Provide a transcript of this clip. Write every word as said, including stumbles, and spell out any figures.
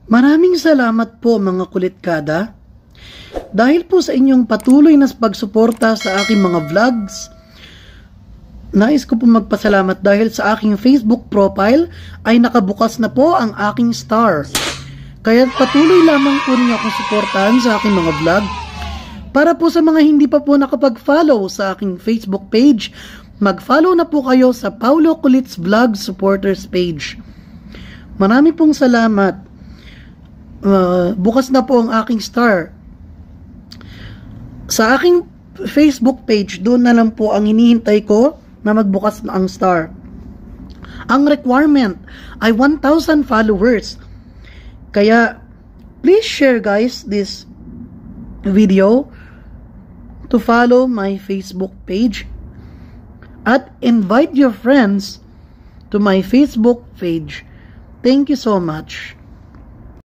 Maraming salamat po mga kulitkada. Dahil po sa inyong patuloy na pagsuporta sa aking mga vlogs, nais ko po magpasalamat dahil sa aking Facebook profile ay nakabukas na po ang aking star. Kaya patuloy lamang po ninyo akong suportahan sa aking mga vlog. Para po sa mga hindi pa po nakapag-follow sa aking Facebook page, mag-follow na po kayo sa Paulo Kulits Vlog Supporters page. Marami pong salamat. Uh, bukas na po ang aking star. Sa aking Facebook page, doon na lang po ang hinihintay ko na magbukas na ang star. Ang requirement ay one thousand followers. Kaya, please share guys this video to follow my Facebook page at invite your friends to my Facebook page. Thank you so much.